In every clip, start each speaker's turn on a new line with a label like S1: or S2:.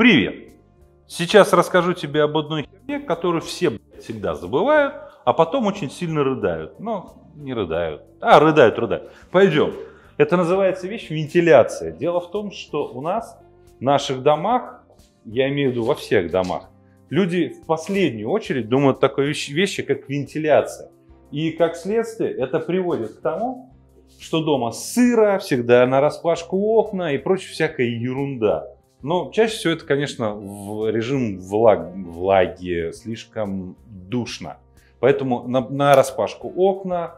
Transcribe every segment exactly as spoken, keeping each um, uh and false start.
S1: Привет! Сейчас расскажу тебе об одной херне, которую все всегда забывают, а потом очень сильно рыдают. Ну, не рыдают. А, рыдают, рыдают. Пойдем. Это называется вещь вентиляция. Дело в том, что у нас в наших домах, я имею в виду во всех домах, люди в последнюю очередь думают о такой вещи, вещи, как вентиляция. И как следствие это приводит к тому, что дома сыро, всегда нараспашку окна и прочая всякая ерунда. Но чаще всего это, конечно, в режим влаг, влаги, слишком душно. Поэтому на, на распашку окна,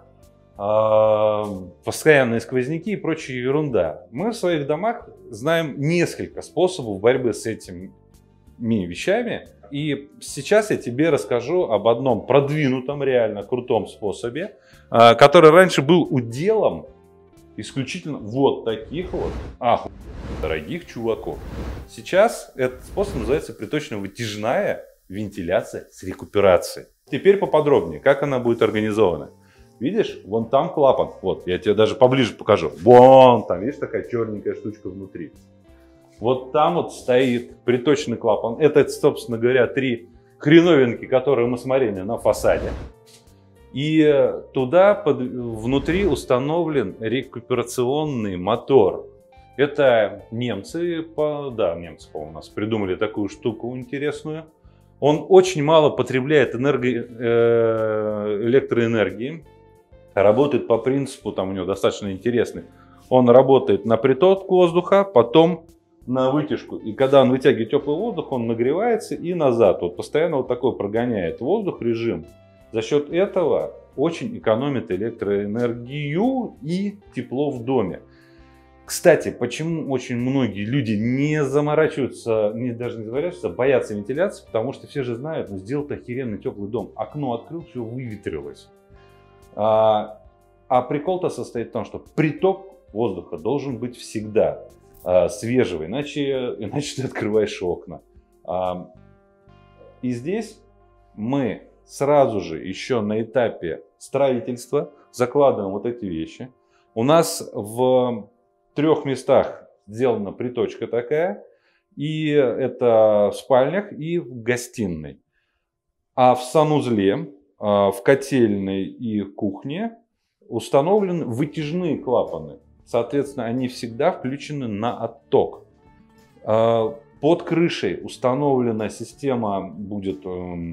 S1: э, постоянные сквозняки и прочая ерунда. Мы в своих домах знаем несколько способов борьбы с этими вещами. И сейчас я тебе расскажу об одном продвинутом, реально крутом способе, э, который раньше был уделом исключительно вот таких вот оху... дорогих чуваков. Сейчас этот способ называется приточно-вытяжная вентиляция с рекуперацией. Теперь поподробнее, как она будет организована. Видишь, вон там клапан. Вот, я тебе даже поближе покажу. Вон там, видишь, такая черненькая штучка внутри. Вот там вот стоит приточный клапан. Это, собственно говоря, три хреновинки, которые мы смотрели на фасаде. И туда под, внутри установлен рекуперационный мотор. Это немцы, да, немцы, по-моему, у нас придумали такую штуку интересную. Он очень мало потребляет энерго, э, электроэнергии. Работает по принципу, там у него достаточно интересный. Он работает на приток воздуха, потом на вытяжку. И когда он вытягивает теплый воздух, он нагревается и назад. Вот постоянно вот такой прогоняет воздух режим. За счет этого очень экономит электроэнергию и тепло в доме. Кстати, почему очень многие люди не заморачиваются, не, даже не заморачиваются, боятся вентиляции, потому что все же знают, ну, сделать охеренный теплый дом. Окно открыл, все выветрилось. А, а прикол-то состоит в том, что приток воздуха должен быть всегда а, свежего, иначе, иначе ты открываешь окна. А, и здесь мы сразу же еще на этапе строительства закладываем вот эти вещи. У нас в трех местах сделана приточка такая, и это в спальнях и в гостиной. А в санузле, в котельной и кухне установлены вытяжные клапаны. Соответственно, они всегда включены на отток. Под крышей установлена система будет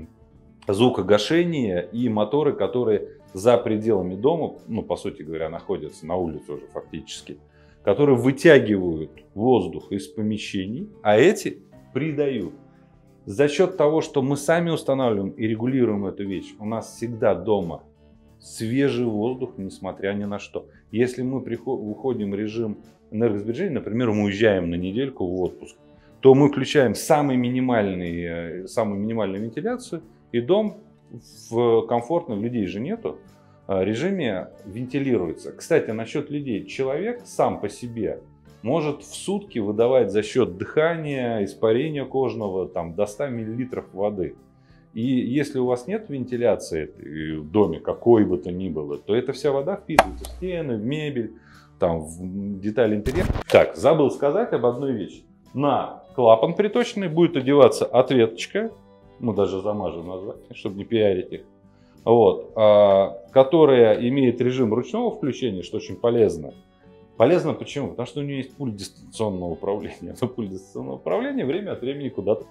S1: звукогашения и моторы, которые за пределами дома, ну, по сути говоря, находятся на улице уже фактически, которые вытягивают воздух из помещений, а эти придают. За счет того, что мы сами устанавливаем и регулируем эту вещь, у нас всегда дома свежий воздух, несмотря ни на что. Если мы выходим в режим энергосбережения, например, мы уезжаем на недельку в отпуск, то мы включаем самый минимальный, самую минимальную вентиляцию, и дом в комфортном, людей же нету, режиме вентилируется. Кстати, насчет людей. Человек сам по себе может в сутки выдавать за счет дыхания, испарения кожного там, до ста миллилитров воды. И если у вас нет вентиляции в доме, какой бы то ни было, то эта вся вода впитывается в стены, в мебель, там, в детали интерьера. Так, забыл сказать об одной вещи. На клапан приточный будет одеваться ответочка, мы даже замажем название, чтобы не пиарить их, вот, а, которая имеет режим ручного включения, что очень полезно. Полезно почему? Потому что у нее есть пульт дистанционного управления. Но пульт дистанционного управления время от времени куда-то.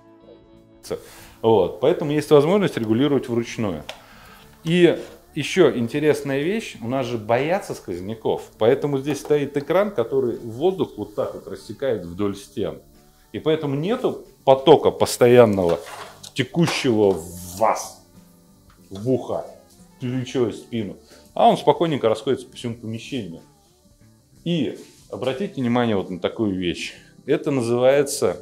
S1: Вот, поэтому есть возможность регулировать вручную. И еще интересная вещь, у нас же боятся сквозняков, поэтому здесь стоит экран, который воздух вот так вот рассекает вдоль стен. И поэтому нету потока постоянного, текущего в вас, в ухо, в плечо и спину, а он спокойненько расходится по всему помещению. И обратите внимание вот на такую вещь. Это называется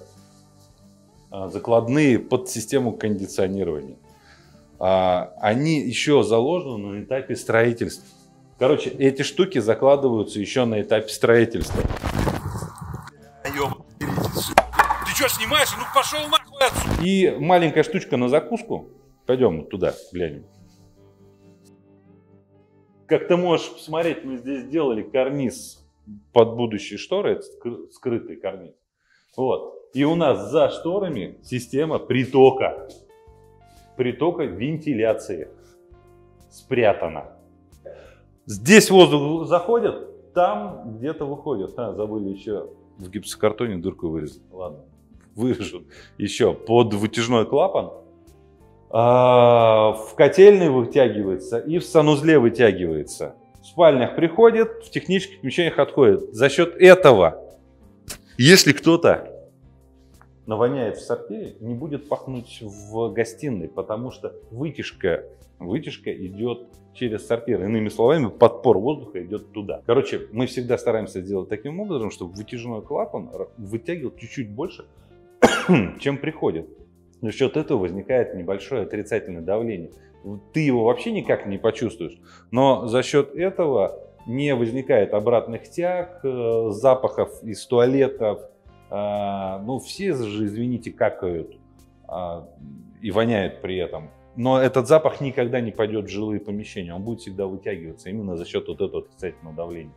S1: а, закладные под систему кондиционирования. А, они еще заложены на этапе строительства. Короче, эти штуки закладываются еще на этапе строительства.
S2: Ты что снимаешь? Ну пошел нахуй отсюда!
S1: И маленькая штучка на закуску. Пойдем туда, глянем. Как ты можешь посмотреть, мы здесь сделали карниз под будущие шторы, это скрытый карниз. Вот. И у нас за шторами система притока. Притока вентиляции. Спрятана. Здесь воздух заходит, там где-то выходит. А, забыли еще в гипсокартоне дырку вырезать. Ладно, вырежу. Еще под вытяжной клапан. А, в котельной вытягивается и в санузле вытягивается. В спальнях приходит, в технических помещениях отходит. За счет этого, если кто-то навоняет в сортире, не будет пахнуть в гостиной, потому что вытяжка, вытяжка идет через сортир. Иными словами, подпор воздуха идет туда. Короче, мы всегда стараемся сделать таким образом, чтобы вытяжной клапан вытягивал чуть-чуть больше, чем приходит. За счет этого возникает небольшое отрицательное давление. Ты его вообще никак не почувствуешь, но за счет этого не возникает обратных тяг, запахов из туалетов. Ну, все же, извините, какают и воняют при этом. Но этот запах никогда не пойдет в жилые помещения, он будет всегда вытягиваться именно за счет вот этого отрицательного давления.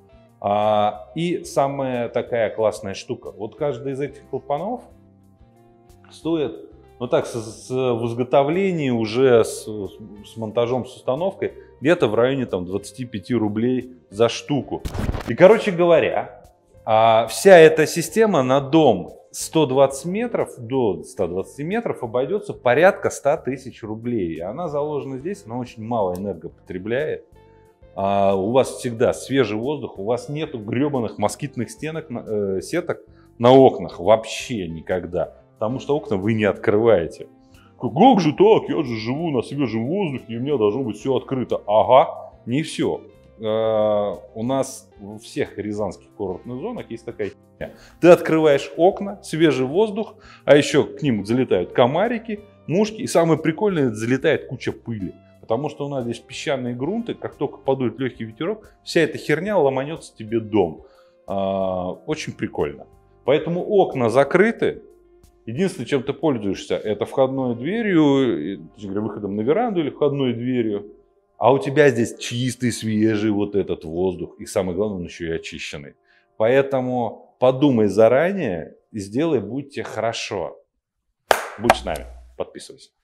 S1: И самая такая классная штука. Вот каждый из этих клапанов стоит, ну так, с, с, в изготовлении уже с, с монтажом, с установкой, где-то в районе там, двадцати пяти рублей за штуку. И, короче говоря, вся эта система на дом сто двадцать метров до ста двадцати метров обойдется порядка ста тысяч рублей. И она заложена здесь, она очень мало энергопотребляет. А у вас всегда свежий воздух, у вас нету гребаных москитных стенок, э, сеток на окнах вообще никогда. Потому что окна вы не открываете. Как же так? Я же живу на свежем воздухе, и у меня должно быть все открыто. Ага, не все. У нас во всех рязанских курортных зонах есть такая херня. Ты открываешь окна, свежий воздух, а еще к ним залетают комарики, мушки. И самое прикольное, залетает куча пыли. Потому что у нас здесь песчаные грунты, как только подует легкий ветерок, вся эта херня ломанется тебе дом. Очень прикольно. Поэтому окна закрыты. Единственное, чем ты пользуешься, это входной дверью, выходом на веранду или входной дверью. А у тебя здесь чистый, свежий вот этот воздух. И самое главное, он еще и очищенный. Поэтому подумай заранее и сделай, будьте хорошо. Будь с нами. Подписывайся.